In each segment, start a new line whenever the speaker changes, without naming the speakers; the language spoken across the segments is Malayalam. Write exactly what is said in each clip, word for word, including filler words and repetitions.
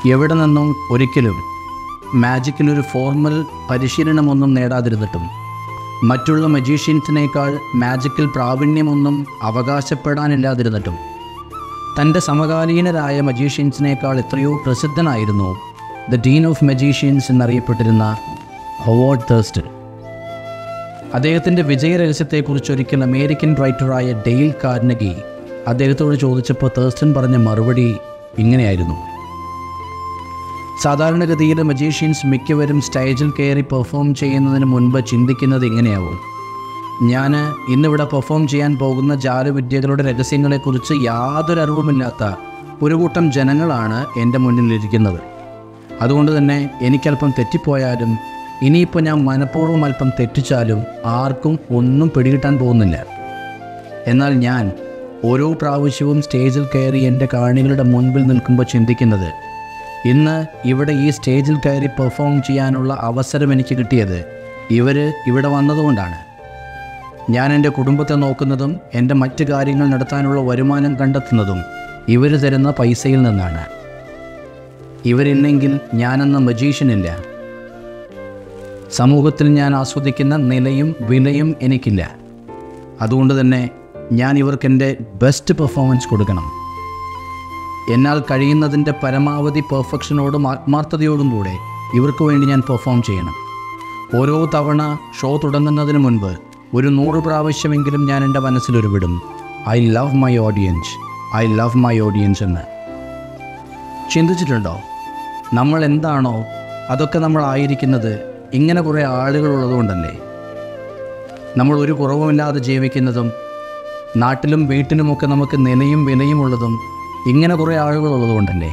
എവിടെ നിന്നും ഒരിക്കലും മാജിക്കിലൊരു ഫോർമൽ പരിശീലനമൊന്നും നേടാതിരുന്നിട്ടും മറ്റുള്ള മജീഷ്യൻസിനേക്കാൾ മാജിക്കിൽ പ്രാവീണ്യമൊന്നും അവകാശപ്പെടാനില്ലാതിരുന്നിട്ടും തൻ്റെ സമകാലീനരായ മജീഷ്യൻസിനേക്കാൾ എത്രയോ പ്രസിദ്ധനായിരുന്നു ദ ഡീൻ ഓഫ് മജീഷ്യൻസ് എന്നറിയപ്പെട്ടിരുന്ന ഹൊവാർഡ് തേഴ്സ്റ്റൺ. അദ്ദേഹത്തിൻ്റെ വിജയരഹസ്യത്തെക്കുറിച്ച് ഒരിക്കൽ അമേരിക്കൻ റൈറ്ററായ ഡെയിൽ കാർനെഗി അദ്ദേഹത്തോട് ചോദിച്ചപ്പോൾ തേഴ്സ്റ്റൺ പറഞ്ഞ മറുപടി ഇങ്ങനെയായിരുന്നു: സാധാരണഗതിയിൽ മജീഷ്യൻസ് മിക്കവരും സ്റ്റേജിൽ കയറി പെർഫോം ചെയ്യുന്നതിന് മുൻപ് ചിന്തിക്കുന്നത് ഇങ്ങനെയാവും: ഞാൻ ഇന്നിവിടെ പെർഫോം ചെയ്യാൻ പോകുന്ന ജാലവിദ്യകളുടെ രഹസ്യങ്ങളെക്കുറിച്ച് യാതൊരു അറിവുമില്ലാത്ത ഒരു കൂട്ടം ജനങ്ങളാണ് എൻ്റെ മുന്നിലിരിക്കുന്നത്. അതുകൊണ്ട് തന്നെ എനിക്കല്പം തെറ്റിപ്പോയാലും ഇനിയിപ്പോൾ ഞാൻ മനഃപൂർവ്വം അല്പം തെറ്റിച്ചാലും ആർക്കും ഒന്നും പിടികിട്ടാൻ പോകുന്നില്ല. എന്നാൽ ഞാൻ ഓരോ പ്രാവശ്യവും സ്റ്റേജിൽ കയറി എൻ്റെ കാണികളുടെ മുൻപിൽ നിൽക്കുമ്പോൾ ചിന്തിക്കുന്നത്, ഇന്ന് ഇവിടെ ഈ സ്റ്റേജിൽ കയറി പെർഫോം ചെയ്യാനുള്ള അവസരം എനിക്ക് കിട്ടിയത് ഇവർ ഇവിടെ വന്നതുകൊണ്ടാണ്. ഞാൻ എൻ്റെ കുടുംബത്തെ നോക്കുന്നതും എൻ്റെ മറ്റ് കാര്യങ്ങൾ നടത്താനുള്ള വരുമാനം കണ്ടെത്തുന്നതും ഇവർ തരുന്ന പൈസയിൽ നിന്നാണ്. ഇവരില്ലെങ്കിൽ ഞാനെന്ന മജീഷ്യനില്ല. സമൂഹത്തിൽ ഞാൻ ആസ്വദിക്കുന്ന നിലയും വിലയും എനിക്കില്ല. അതുകൊണ്ട് തന്നെ ഞാൻ ഇവർക്കെൻ്റെ ബെസ്റ്റ് പെർഫോമൻസ് കൊടുക്കണം. എന്നാൽ കഴിയുന്നതിൻ്റെ പരമാവധി പെർഫെക്ഷനോടും ആത്മാർത്ഥതയോടും കൂടെ ഇവർക്ക് വേണ്ടി ഞാൻ പെർഫോം ചെയ്യണം. ഓരോ തവണ ഷോ തുടങ്ങുന്നതിന് മുൻപ് ഒരു നൂറ് പ്രാവശ്യമെങ്കിലും ഞാൻ എൻ്റെ മനസ്സിലൊരുവിടും, I love my audience, I love my audience എന്ന്. ചിന്തിച്ചിട്ടുണ്ടോ? നമ്മൾ എന്താണോ അതൊക്കെ നമ്മൾ ആയിരിക്കുന്നത് ഇങ്ങനെ കുറേ ആളുകളുള്ളതുകൊണ്ടല്ലേ. നമ്മൾ ഒരു കുറവുമില്ലാതെ ജീവിക്കുന്നതും നാട്ടിലും വീട്ടിലുമൊക്കെ നമുക്ക് നിലയും വിലയും ഉള്ളതും ഇങ്ങനെ കുറേ ആളുകളുള്ളതുകൊണ്ടല്ലേ.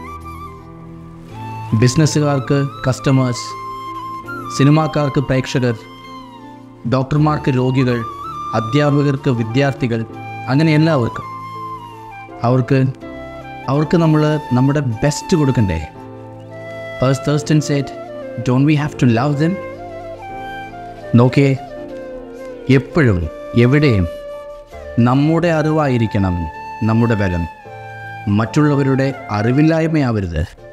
ബിസിനസ്സുകാർക്ക് കസ്റ്റമേഴ്സ്, സിനിമാക്കാർക്ക് പ്രേക്ഷകർ, ഡോക്ടർമാർക്ക് രോഗികൾ, അധ്യാപകർക്ക് വിദ്യാർത്ഥികൾ, അങ്ങനെ എല്ലാവർക്കും അവർക്ക് അവർക്ക് നമ്മൾ നമ്മുടെ ബെസ്റ്റ് കൊടുക്കണ്ടേ? As Thurston said, don't we have to love them? നോക്കേ, എപ്പോഴും എവിടെയും നമ്മുടെ അറിവായിരിക്കണം നമ്മുടെ ബലം, മറ്റുള്ളവരുടെ അറിവില്ലായ്മയാവരുത്.